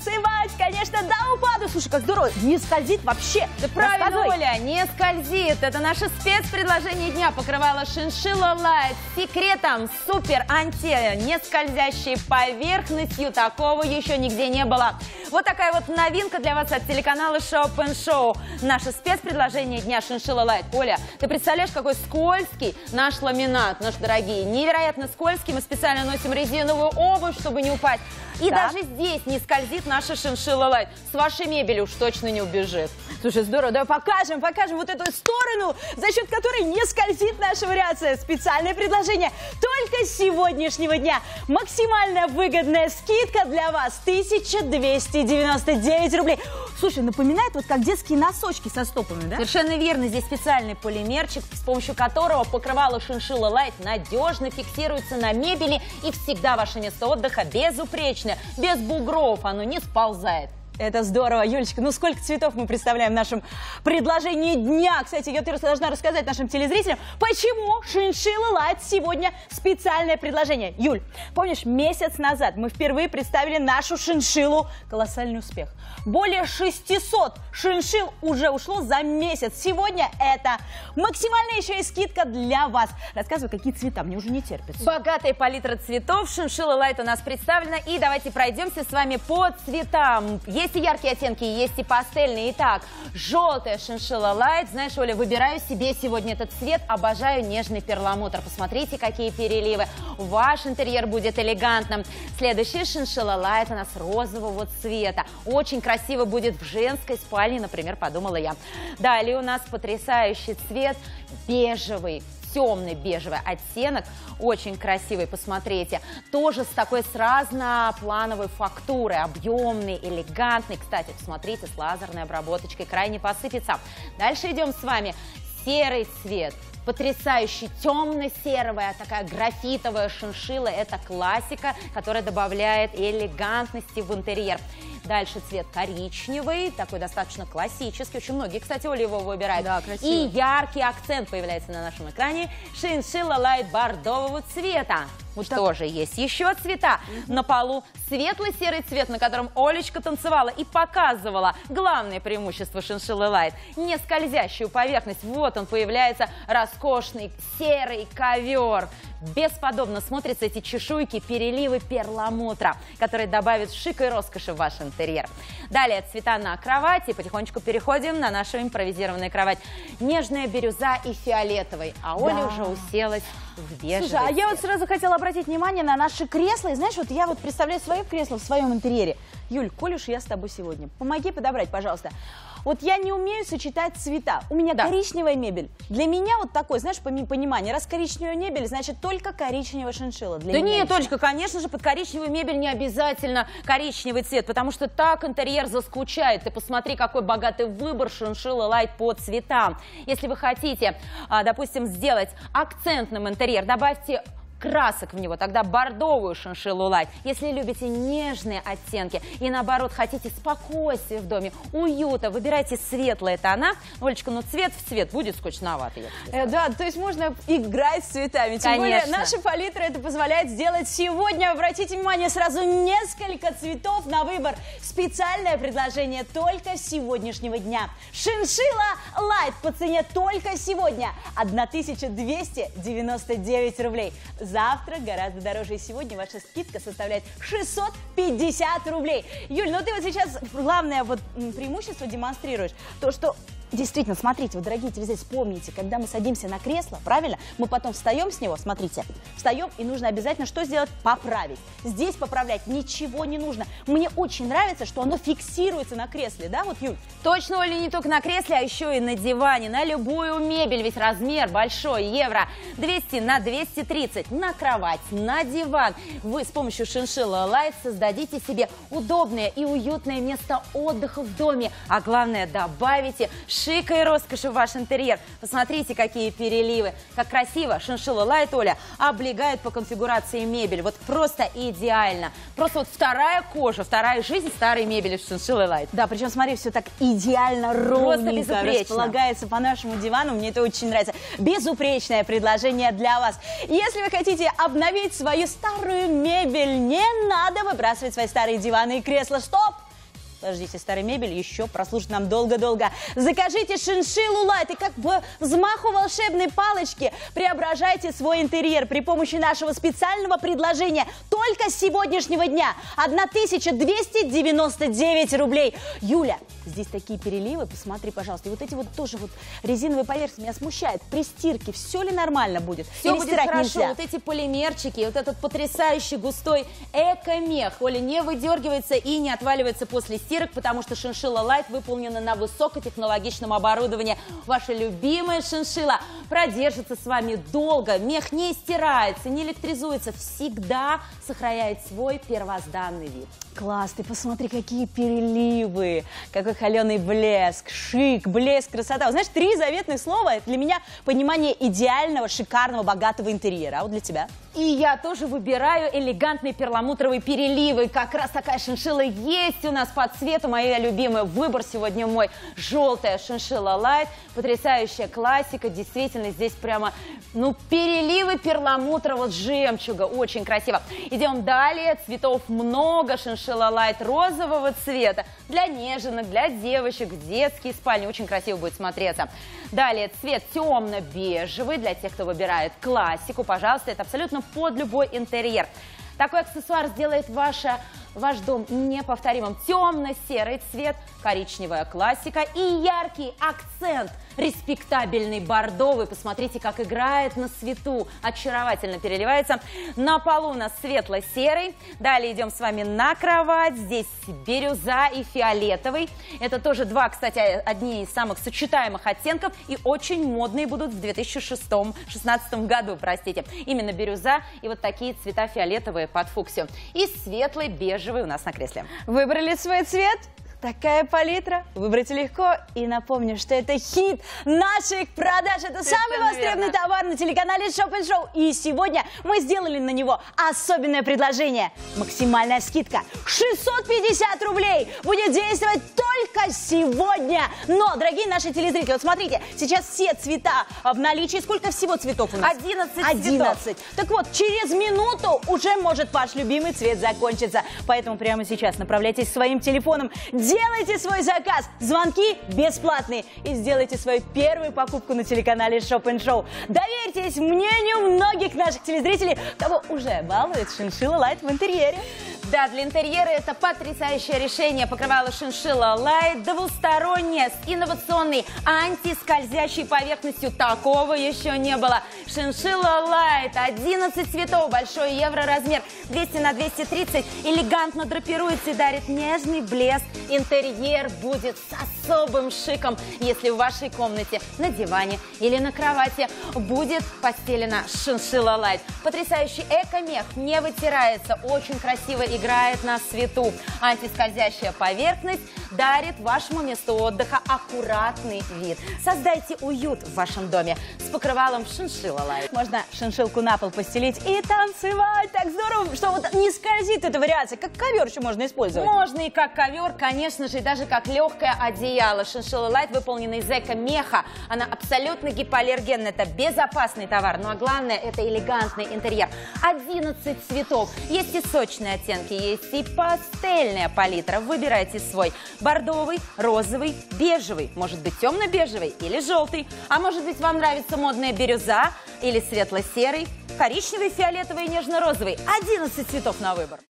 танцевать, конечно, до упаду. Слушай, как здорово, не скользит вообще. Да правильно, Оля, не скользит. Это наше спецпредложение дня. Покрывало Шиншилла Лайт с секретом супер не скользящей поверхностью. Такого еще нигде не было. Вот такая вот новинка для вас от телеканала Shop & Show. Наше спецпредложение дня Шиншилла Лайт. Оля, ты представляешь, какой скользкий наш ламинат, наши дорогие. Невероятно скользкий. Мы специально носим резиновую обувь, чтобы не упасть. И даже здесь не скользит наша Шиншилла Лайт. С вашей мебелью уж точно не убежит. Слушай, здорово. Давай покажем вот эту сторону, за счет которой не скользит наша вариация. Специальное предложение только с сегодняшнего дня. Максимально выгодная скидка для вас 1299 рублей. Слушай, напоминает вот как детские носочки со стопами, да? Совершенно верно. Здесь специальный полимерчик, с помощью которого покрывало Шиншилла Лайт надежно фиксируется на мебели, и всегда ваше место отдыха безупречное, без бугров, оно не сползает. Это здорово, Юлечка. Ну, сколько цветов мы представляем в нашем предложении дня. Кстати, я должна рассказать нашим телезрителям, почему Шиншилла Лайт сегодня специальное предложение. Юль, помнишь, месяц назад мы впервые представили нашу шиншиллу. Колоссальный успех. Более 600 шиншилл уже ушло за месяц. Сегодня это максимальная еще и скидка для вас. Рассказывай, какие цвета, мне уже не терпится. Богатая палитра цветов. Шиншилла Лайт у нас представлена. И давайте пройдемся с вами по цветам. Есть и яркие оттенки, есть и пастельные. Итак, желтая Шиншилла Лайт. Знаешь, Оля, выбираю себе сегодня этот цвет. Обожаю нежный перламутр. Посмотрите, какие переливы. Ваш интерьер будет элегантным. Следующая Шиншилла Лайт у нас розового цвета. Очень красиво будет в женской спальне, например, подумала я. Далее у нас потрясающий цвет бежевый. Темный бежевый оттенок, очень красивый, посмотрите. Тоже с разноплановой фактурой, объемный, элегантный. Кстати, посмотрите, с лазерной обработочкой, крайне посыпется. Дальше идем с вами. Серый цвет. Потрясающий темно-серая, такая графитовая шиншилла. Это классика, которая добавляет элегантности в интерьер. Дальше цвет коричневый, такой достаточно классический. Очень многие, кстати, Оля его выбирают. Да, красиво. И яркий акцент появляется на нашем экране. Шиншилла Лайт бордового цвета. Вот тоже есть еще цвета. На полу светло-серый цвет, на котором Олечка танцевала и показывала главное преимущество Шиншиллы Лайт. Не скользящую поверхность. Вот он появляется, роскошный серый ковер. Бесподобно смотрятся эти чешуйки, переливы перламутра, которые добавят шика и роскоши в ваш интерьер. Далее цвета на кровати. Потихонечку переходим на нашу импровизированную кровать. Нежная бирюза и фиолетовый. А Оля уже уселась в бежевый. Слушай, а я вот сразу хотела обратить внимание на наши кресла. И знаешь, вот я вот представляю свое кресло в своем интерьере. Юль, коль уж я с тобой сегодня, помоги подобрать, пожалуйста. Вот я не умею сочетать цвета. У меня коричневая мебель. Для меня вот такой, знаешь, понимание, раз коричневая мебель, значит только коричневая шиншилла. Да нет, Олечка, конечно же, под коричневую мебель не обязательно коричневый цвет, потому что так интерьер заскучает. Ты посмотри, какой богатый выбор Шиншилла Лайт по цветам. Если вы хотите, допустим, сделать акцентным интерьер, добавьте красок в него, тогда бордовую Шиншиллу Лайт. Если любите нежные оттенки и наоборот хотите спокойствия в доме, уюта, выбирайте светлые тона. Олечка, ну цвет в цвет будет скучновато. Да, то есть можно играть с цветами. Тем более наша палитра это позволяет сделать сегодня. Обратите внимание, сразу несколько цветов на выбор. Специальное предложение только с сегодняшнего дня. Шиншилла Лайт по цене только сегодня 1299 рублей. Завтра гораздо дороже, и сегодня ваша скидка составляет 650 рублей. Юль, ну ты вот сейчас главное вот преимущество демонстрируешь, то что действительно, смотрите, вот, дорогие телезрители, вспомните, когда мы садимся на кресло, правильно, мы потом встаем с него, смотрите, встаем, и нужно обязательно что сделать? Поправить. Здесь поправлять ничего не нужно. Мне очень нравится, что оно фиксируется на кресле, да, вот, Юль? Точно, Оля, не только на кресле, а еще и на диване, на любую мебель, ведь размер большой, евро 200 на 230, на кровать, на диван. Вы с помощью Шиншилла Лайт создадите себе удобное и уютное место отдыха в доме, а главное, добавите шика и роскоши в ваш интерьер. Посмотрите, какие переливы. Как красиво Шиншилла Лайт, Оля, облегает по конфигурации мебель. Вот просто идеально. Просто вот вторая кожа, вторая жизнь старой мебели Шиншиллы Лайт. Да, причем, смотри, все так идеально ровненько располагается по нашему дивану. Мне это очень нравится. Безупречное предложение для вас. Если вы хотите обновить свою старую мебель, не надо выбрасывать свои старые диваны и кресла. Стоп! подождите, старая мебель еще прослужит нам долго-долго. Закажите шиншиллу Лайт и как бы взмаху волшебной палочки преображайте свой интерьер при помощи нашего специального предложения только с сегодняшнего дня. 1299 рублей. Юля, здесь такие переливы, посмотри, пожалуйста. И вот эти вот тоже вот резиновые поверхности меня смущают. При стирке все ли нормально будет? Все Или будет стирать хорошо. нельзя? Вот эти полимерчики, вот этот потрясающий густой эко-мех, Оля, не выдергивается и не отваливается после стирок, потому что шиншилла Лайт выполнена на высокотехнологичном оборудовании. Ваша любимая шиншилла продержится с вами долго, мех не стирается, не электризуется, всегда сохраняет свой первозданный вид. Класс, ты посмотри, какие переливы, какой холеный блеск, шик, блеск, красота. Вот знаешь, 3 заветных слова – это для меня понимание идеального, шикарного, богатого интерьера. А вот для тебя? И я тоже выбираю элегантные перламутровые переливы. Как раз такая шиншилла есть у нас по цвету. Моя любимая. Выбор сегодня мой. Желтая шиншилла Лайт. Потрясающая классика. Действительно, здесь прямо, переливы перламутрового жемчуга. Очень красиво. Идем далее. Цветов много. Шиншилла Лайт розового цвета. Для неженок, для девочек, в детские спальни. Очень красиво будет смотреться. Далее цвет темно-бежевый. Для тех, кто выбирает классику. Пожалуйста, это абсолютно под любой интерьер. Такой аксессуар сделает ваш дом неповторимым. Темно-серый цвет, коричневая классика и яркий акцент, респектабельный бордовый. Посмотрите, как играет на свету, очаровательно переливается. На полу у нас светло-серый. Далее идем с вами на кровать. Здесь бирюза и фиолетовый. Это тоже два, кстати, одни из самых сочетаемых оттенков и очень модные будут в 2016 году, простите. Именно бирюза и вот такие цвета фиолетовые под фуксию. И светлый бежевый у нас на кресле. Выбрали свой цвет? Такая палитра, выбрать легко. И напомню, что это хит наших продаж. Это самый востребованный товар на телеканале Shop & Show. И сегодня мы сделали на него особенное предложение. Максимальная скидка 650 рублей. Будет действовать только сегодня. Но, дорогие наши телезрители, вот смотрите, сейчас все цвета в наличии. Сколько всего цветов у нас? 11 цветов. Так вот, через минуту уже может ваш любимый цвет закончиться. Поэтому прямо сейчас направляйтесь своим телефоном. Делайте свой заказ, звонки бесплатные и сделайте свою первую покупку на телеканале Shop & Show. Доверьтесь мнению многих наших телезрителей, кого уже балует шиншилла Лайт в интерьере. Да, для интерьера это потрясающее решение. Покрывало шиншилла Лайт двустороннее с инновационной антискользящей поверхностью. Такого еще не было. Шиншилла Лайт 11 цветов, большой евроразмер, 200 на 230, элегантно драпируется и дарит нежный блеск. Интерьер будет с особым шиком, если в вашей комнате на диване или на кровати будет постелена шиншилла Лайт. Потрясающий эко-мех не вытирается, очень красиво играет на свету. Антискользящая поверхность дарит вашему месту отдыха аккуратный вид. Создайте уют в вашем доме с покрывалом шиншилла Лайт. Можно шиншилку на пол постелить и танцевать. Так здорово, что вот не скользит эта вариация. Как ковер еще можно использовать. Можно и как ковер, конечно же, и даже как легкое одеяло. Шиншилла Лайт выполнена из эко-меха. Она абсолютно гипоаллергенная. Это безопасный товар. Ну а главное, это элегантный интерьер. 11 цветов. Есть и сочные оттенки, есть и пастельная палитра. Выбирайте свой. Бордовый, розовый, бежевый. Может быть, темно-бежевый или желтый. А может быть, вам нравится модная бирюза или светло-серый, коричневый, фиолетовый и нежно-розовый. 11 цветов на выбор.